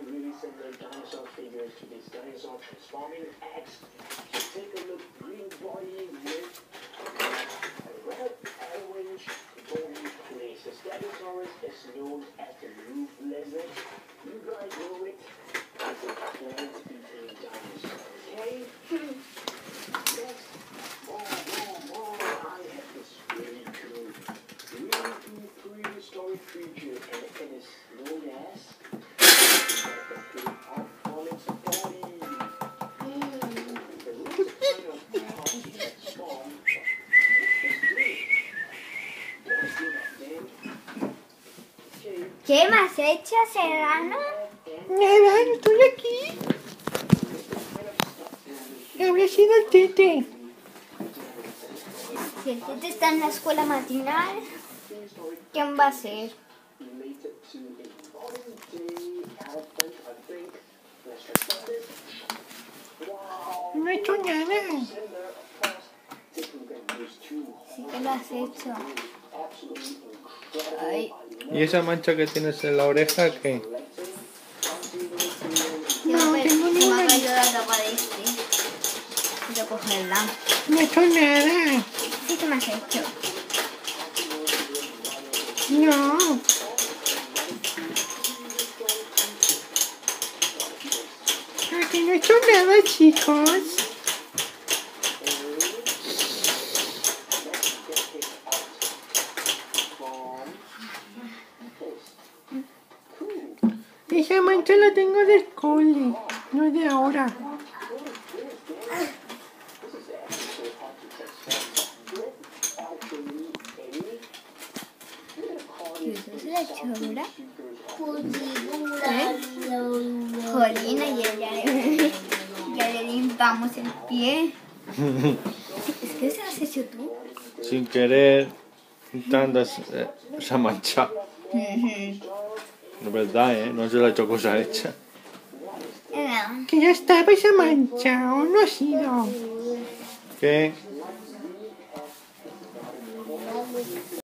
really similar dinosaur figures to these dinosaur transforming eggs. So take a look, green body with a red orange bony place. The Stegosaurus is known as the roof lizard. You guys know it. It's a plant-eating dinosaur, okay? Next, more. I have this really cool prehistoric creature, and it is known as the Arctic body. The roots kind of Arctic transform. ¿Qué me has hecho, Serrano? Nada, estoy aquí. Habrá sido el Tete. Si el Tete está en la escuela matinal, ¿quién va a ser? No he hecho nada. Sí que lo has hecho. Ay, ¿Y esa mancha que tienes en la oreja qué? No, tengo se me ninguna. ha caído la tapa de este. Quiero cogerla. No he hecho nada. Sí que me has hecho. No. Aquí no he hecho nada, chicos. Esa mancha la tengo del cole, no de ahora. ¿Y eso es la chora? Jolina, ya le limpiamos el pie. Es que se lo has hecho tú. Sin querer, tantas esa mancha. Es verdad, no se lo ha hecho cosa hecha. Que ya estaba esa mancha, ¿o no ha sido? ¿Qué?